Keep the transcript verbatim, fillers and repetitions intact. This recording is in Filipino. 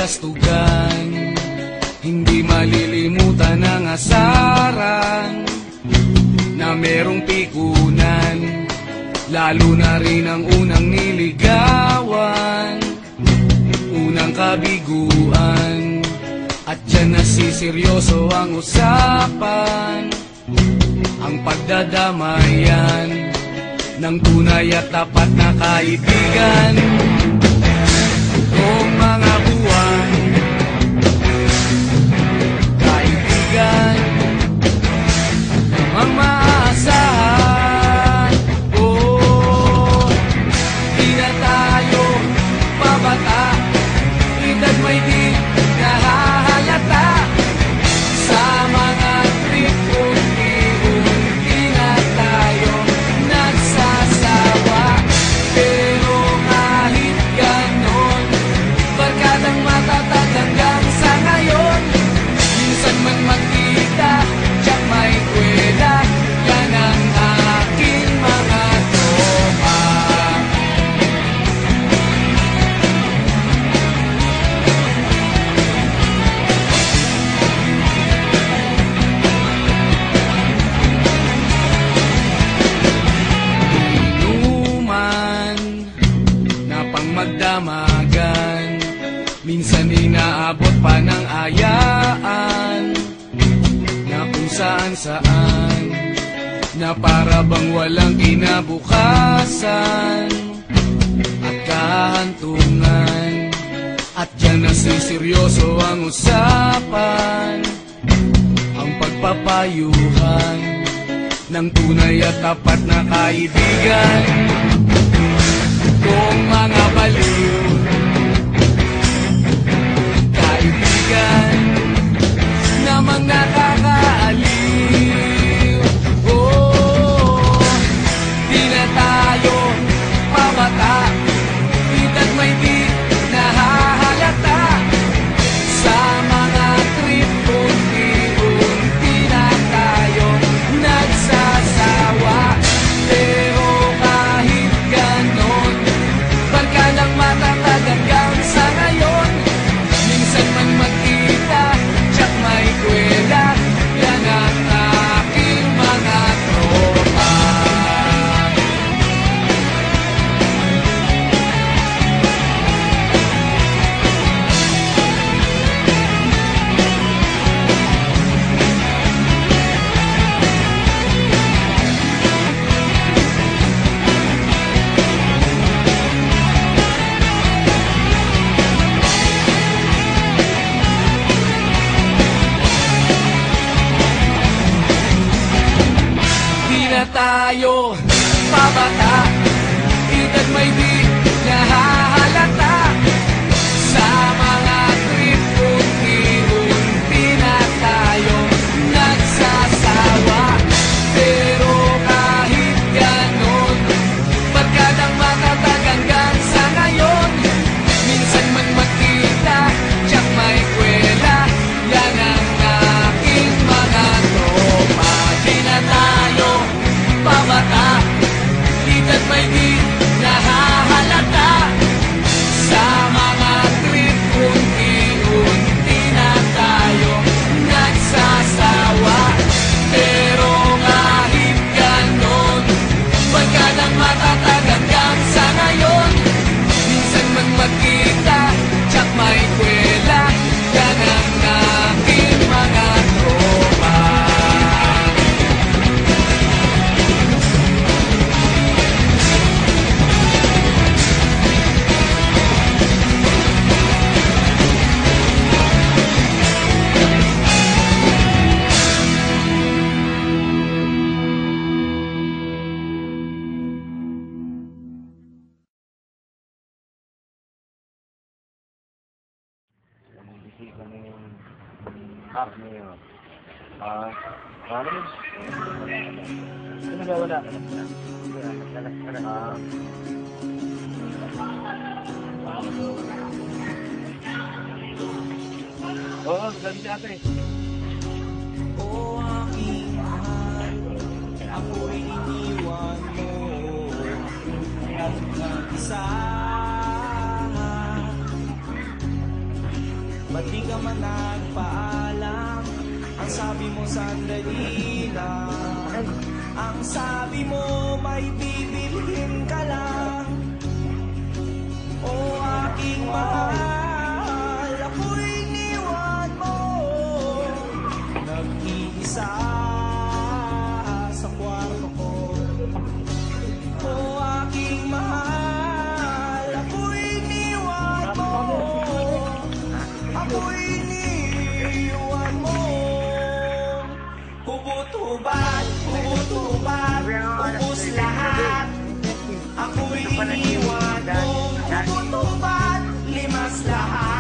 kastugan, hindi malilimutan ang asaran na merong pikunan, lalo na rin ang unang niligawan, unang kabiguan. At dyan nasiseryoso ang usapan, ang pagdadamayan ng tunay at tapat na kaibigan. Kung mga buwan, kaibigan, namang maasahan. Oh, di na tayo pabata, edad may di nahahalata. Sa mga trip unti-unti na tayo nagsasawa. Pero kahit ganon, barkadang matatag hanggang sa ngayon. Minsan man magkita, tiyak may kwela, yan ang aking mga tropa. Inuman na pang magdamagan, minsan inaabot pa ng ayaan, na kung saan saan, na para bang walang kinabukasan at kahantungan. At dyan nasiseryoso ang usapan, ang pagpapayuhan ng tunay at tapat na kaibigan. Kung mga baliw, kaibigan, namang nakakaaliw. Oh, di na tayo pabata, edad may di nahahalata. Sa mga trip unti-unti na tayo nagsasawa. Pero kahit ganon, barkadang matatag hanggang sa ngayon. Minsan man magkita, tiyak may kwela, yan ang aking mga tropa. Di na tayo pabata, edad may di nahahalata. Sa mga trip unti-unti na tayo nagsasawa. Pero kahit ganon, barkadang matatag hanggang sa ngayon. Minsan man magkita, tiyak may kwela, yan ang aking mga tropa. Di na tayo pabata, edad may di nahahalata. Sa mga trip unti-unti na tayo nagsasawa. Pero kahit ganon, barkadang matatag hanggang sa ngayon. Minsan man magkita, tiyak may kwela, yan ang aking mga tropa. Ah, ngayon. Ah, ano yun? Ano ba wala? Ah, oo, galing si ate. O aking mahal, ako'y iniwan mo mag-isa. naman nagpaalam. Ang sabi mo sandali lang. Ang sabi mo may bibilhin ka lang. O aking mahal, ako'y iniwan mo. Nag-iisa sa kwarto ko. O aking mahal, ako'y iniwan mo. Ako'y iniwan mo. Hubot-hubad, hubot-hubad, ubos lahat. Ako'y iniwan mo. Hubot-hubad, limas lahat.